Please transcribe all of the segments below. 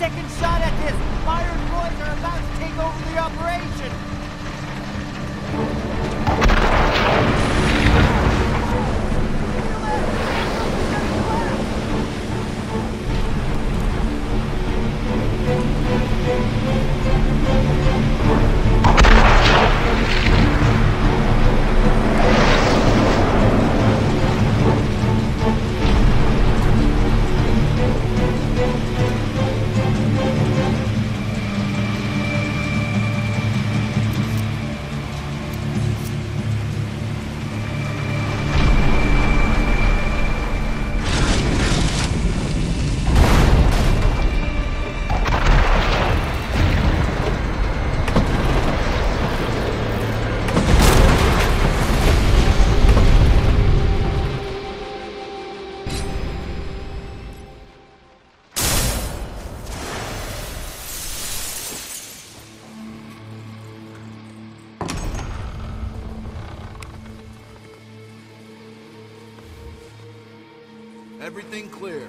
second shot at this. Myers boys are about to take over the operation. Everything clear.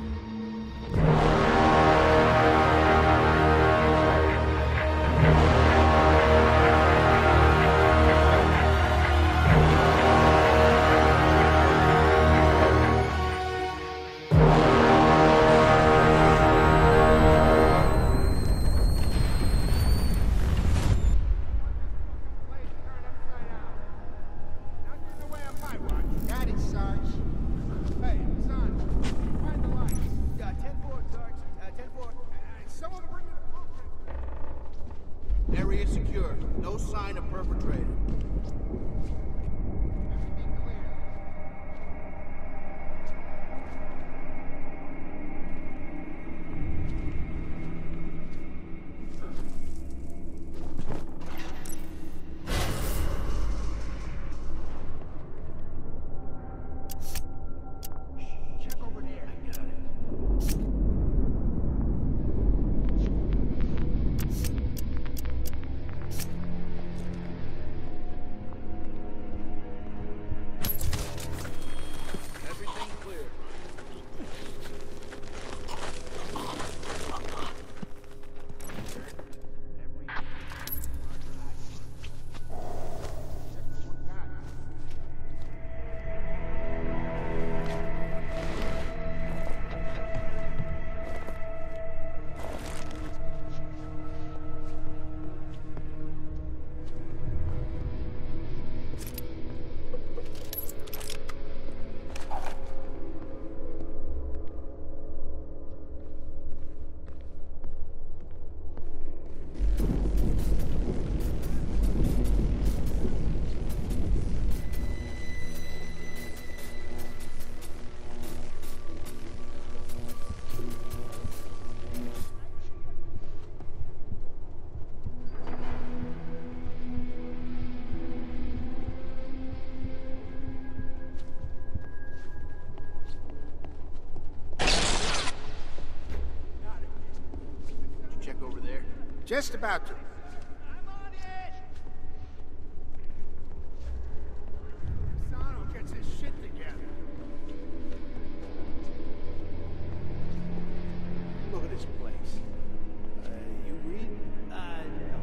Area secure. No sign of perpetrator. Check over there. I got it. Just about to. I'm on it! Sano gets his shit together. Look at this place. You read? No.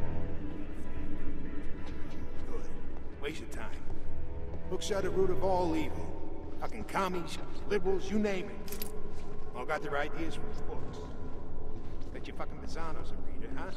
Good. Waste of time. Books are the root of all evil. Fucking commies, liberals, you name it. All got their ideas from books. Bet you fucking Mazzano's a reader, huh?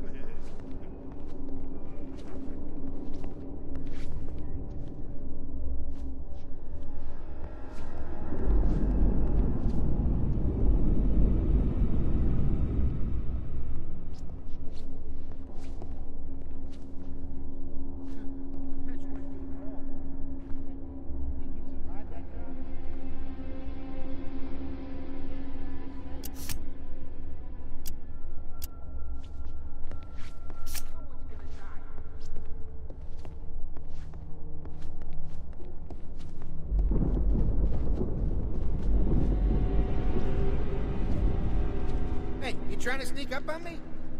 Hey, you trying to sneak up on me?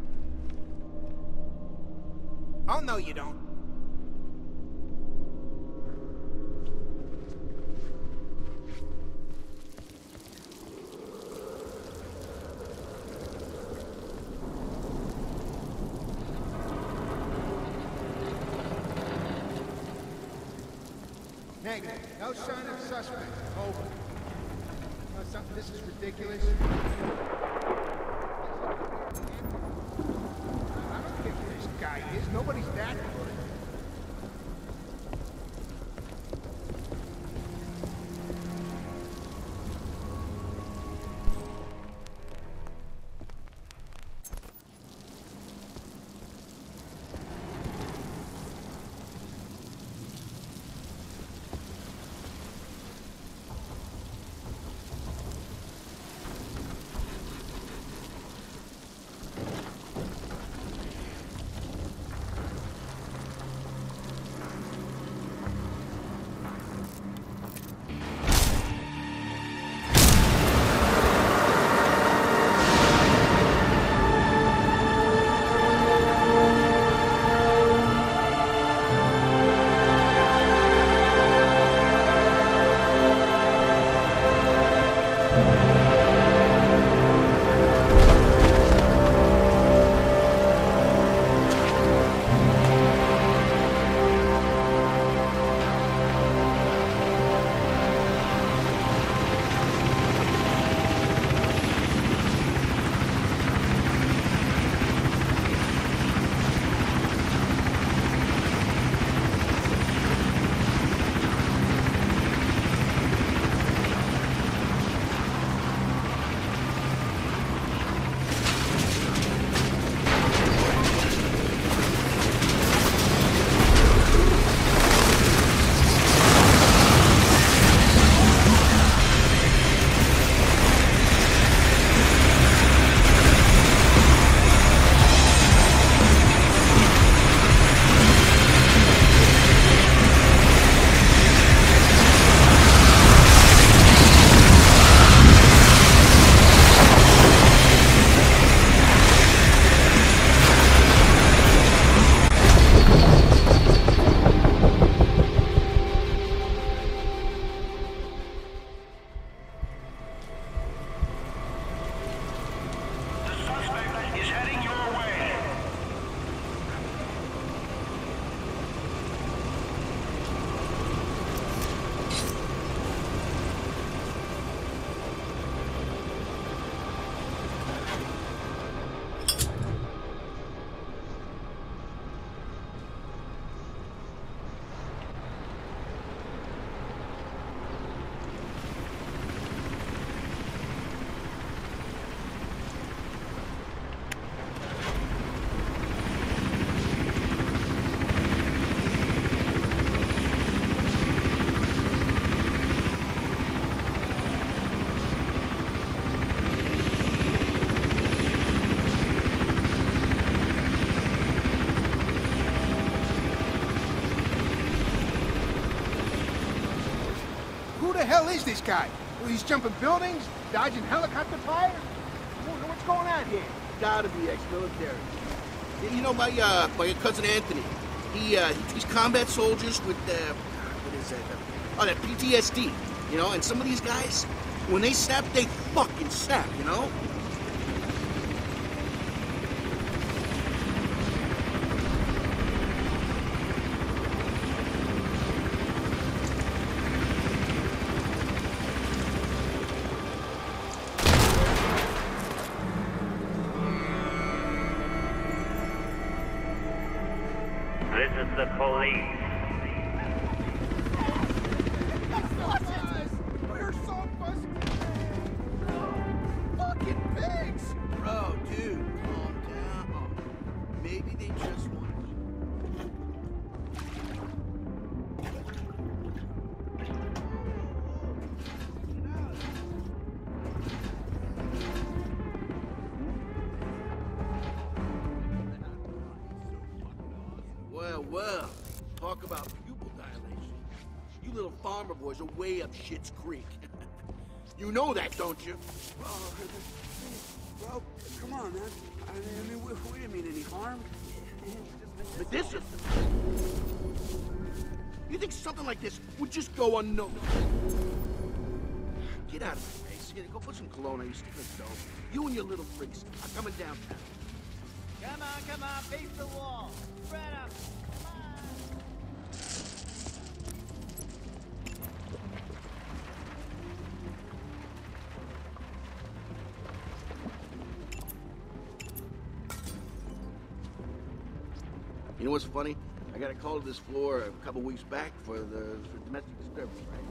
Oh, no, you don't. Negative. No sign of suspect. Over. Something, this is ridiculous. I don't care who this guy is. Nobody's that good. Who the hell is this guy? Well, he's jumping buildings, dodging helicopter fire? What's going on here? Gotta be ex-military. You know, my cousin Anthony. He's combat soldiers with, what is that? Oh, that PTSD, you know? And some of these guys, when they snap, they fucking snap, you know? This is the police. We're so fucking pigs! Bro, dude, calm down. Maybe they just want Well, talk about pupil dilation. You little farmer boys are way up Shit's Creek. You know that, don't you? Bro, come on, man. I mean, we didn't mean any harm. But this is... You think something like this would just go unnoticed? Get out of my face. Go put some cologne on you, stick a dope. You and your little freaks are coming downtown. Come on, face the wall. Spread up. Come on. You know what's funny? I got a call to this floor a couple weeks back for domestic disturbance, right?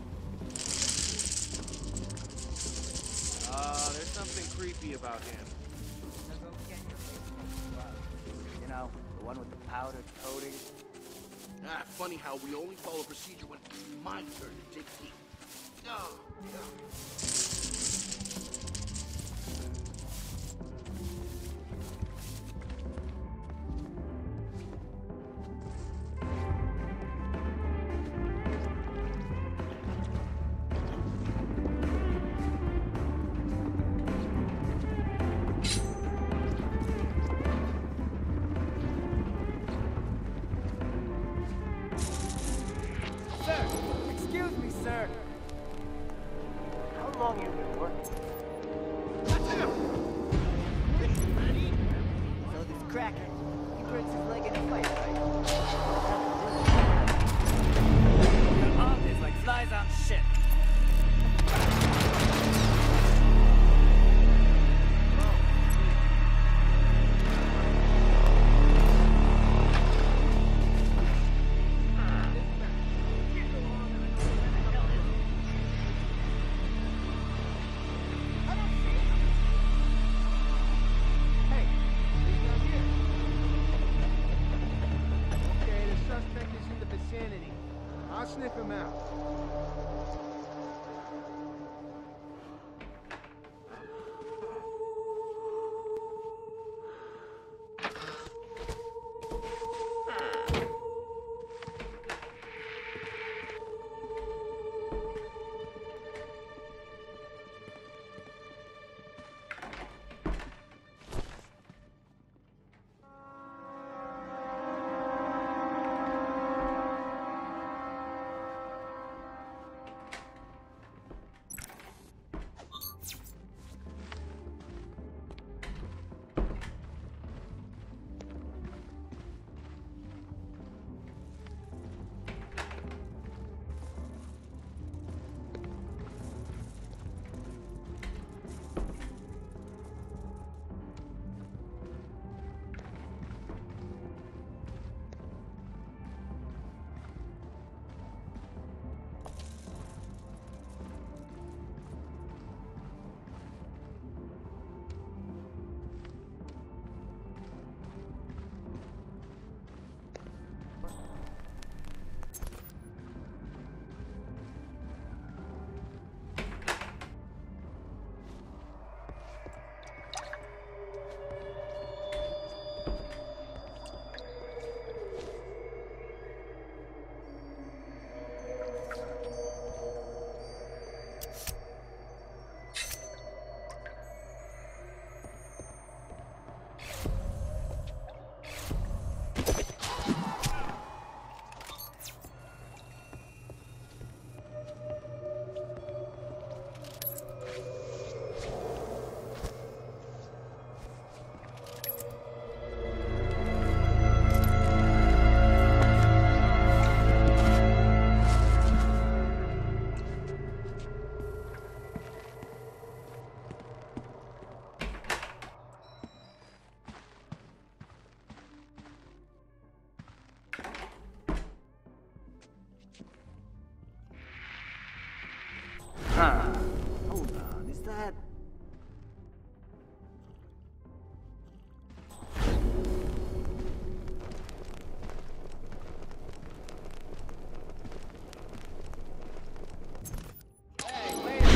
There's something creepy about him. You know, the one with the powdered coating. Funny how we only follow procedure when it's my turn to take heat. Oh, yeah. Sir! Excuse me, sir! How long you been working? That's him! Ready? So this cracker, he breaks his leg in a fight, right? Your arm is like flies on shit. Okay, the suspect is in the vicinity. I'll sniff him out. Hold on, is that... Hey, wait a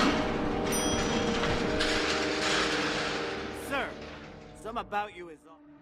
minute. Sir, some about you is...